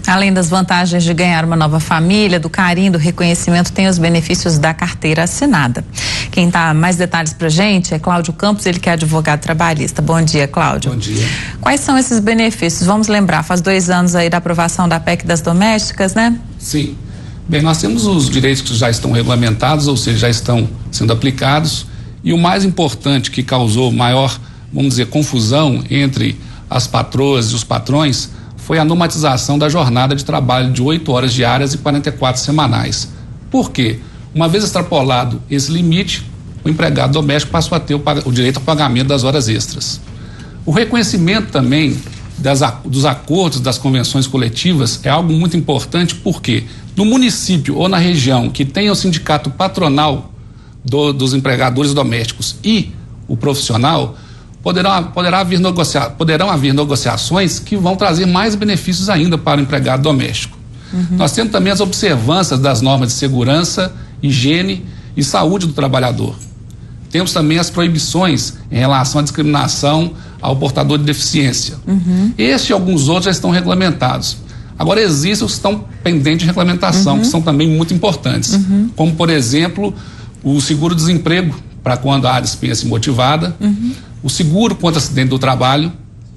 Além das vantagens de ganhar uma nova família, do carinho, do reconhecimento, tem os benefícios da carteira assinada. Quem dá mais detalhes pra gente é Cláudio Campos, ele que é advogado trabalhista. Bom dia, Cláudio. Bom dia. Quais são esses benefícios? Vamos lembrar, faz 2 anos aí da aprovação da PEC das domésticas, né? Sim. Bem, nós temos os direitos que já estão regulamentados, ou seja, já estão sendo aplicados, e o mais importante que causou maior, vamos dizer, confusão entre as patroas e os patrões foi a normatização da jornada de trabalho de 8 horas diárias e 44 semanais. Por quê? Uma vez extrapolado esse limite, o empregado doméstico passou a ter o direito ao pagamento das horas extras. O reconhecimento também dos acordos, das convenções coletivas é algo muito importante, porque no município ou na região que tenha o sindicato patronal dos empregadores domésticos e o profissional, poderão haver negociações que vão trazer mais benefícios ainda para o empregado doméstico. Nós temos também as observâncias das normas de segurança, higiene e saúde do trabalhador. Temos também as proibições em relação à discriminação ao portador de deficiência. Este e alguns outros já estão regulamentados. Agora existem os que estão pendentes de regulamentação, que são também muito importantes, como, por exemplo, o seguro-desemprego para quando há dispensa imotivada, o seguro contra acidente do trabalho,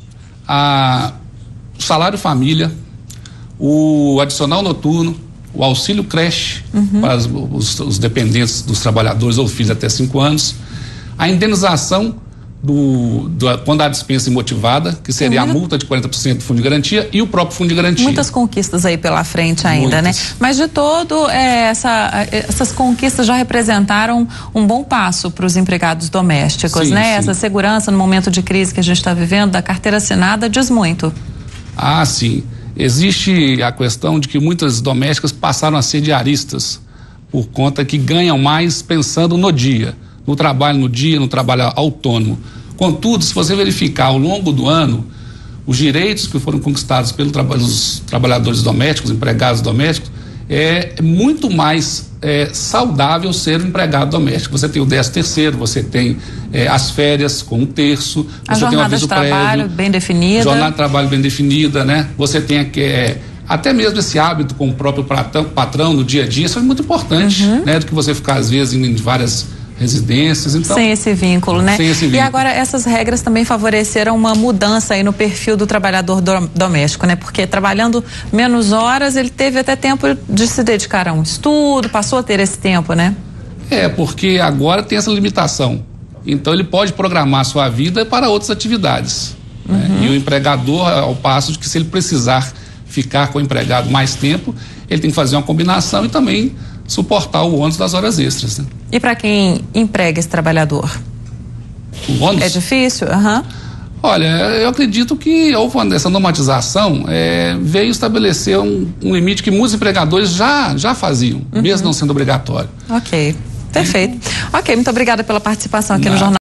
o salário família, o adicional noturno, o auxílio creche para os dependentes dos trabalhadores ou filhos até 5 anos, a indenização quando há dispensa imotivada, que seria a multa de 40% do fundo de garantia e o próprio fundo de garantia. Muitas conquistas aí pela frente ainda, né? Mas de todo, essas conquistas já representaram um bom passo para os empregados domésticos, sim, né? Sim. Essa segurança no momento de crise que a gente está vivendo, da carteira assinada, diz muito. Ah, sim. Existe a questão de que muitas domésticas passaram a ser diaristas, por conta que ganham mais pensando no dia. No trabalho no dia, no trabalho autônomo. Contudo, se você verificar ao longo do ano, os direitos que foram conquistados pelos trabalhadores domésticos, empregados domésticos, é muito mais saudável ser um empregado doméstico. Você tem o 13º, você tem as férias com 1/3, você tem o aviso prévio, trabalho bem definida. Jornada de trabalho bem definida, né? Você tem até mesmo esse hábito com o próprio patrão no dia a dia, isso é muito importante, né? Do que você ficar às vezes em várias residências, então... Sem esse vínculo, né? Sem esse vínculo. E agora essas regras também favoreceram uma mudança aí no perfil do trabalhador doméstico, né? Porque trabalhando menos horas, ele teve até tempo de se dedicar a um estudo, passou a ter esse tempo, né? Porque agora tem essa limitação. Então ele pode programar a sua vida para outras atividades. Né? E o empregador, ao passo de que se ele precisar ficar com o empregado mais tempo, ele tem que fazer uma combinação e também suportar o ônus das horas extras. Né? E para quem emprega esse trabalhador? O ônus? É difícil? Olha, eu acredito que houve essa normatização, veio estabelecer um limite que muitos empregadores já faziam, mesmo não sendo obrigatório. Ok, perfeito. Ok, muito obrigada pela participação aqui no Jornal.